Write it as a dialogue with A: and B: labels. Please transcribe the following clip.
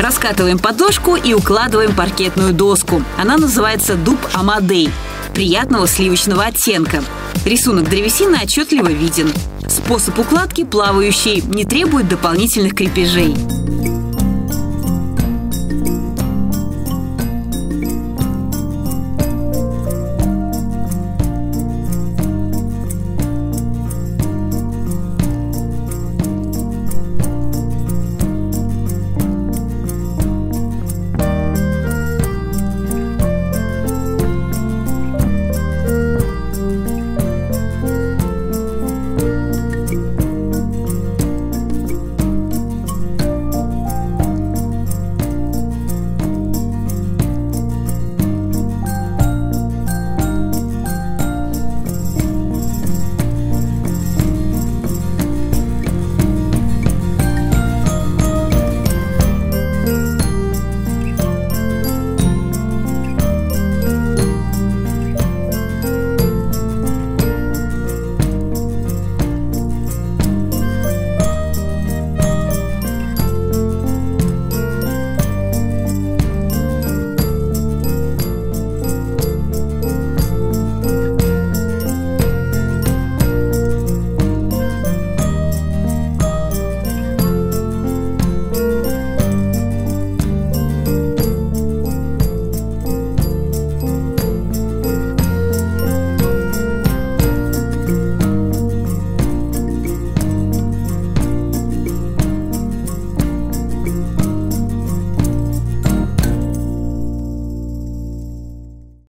A: Раскатываем подложку и укладываем паркетную доску. Она называется дуб Амадей, приятного сливочного оттенка. Рисунок древесины отчетливо виден. Способ укладки плавающий, не требует дополнительных крепежей.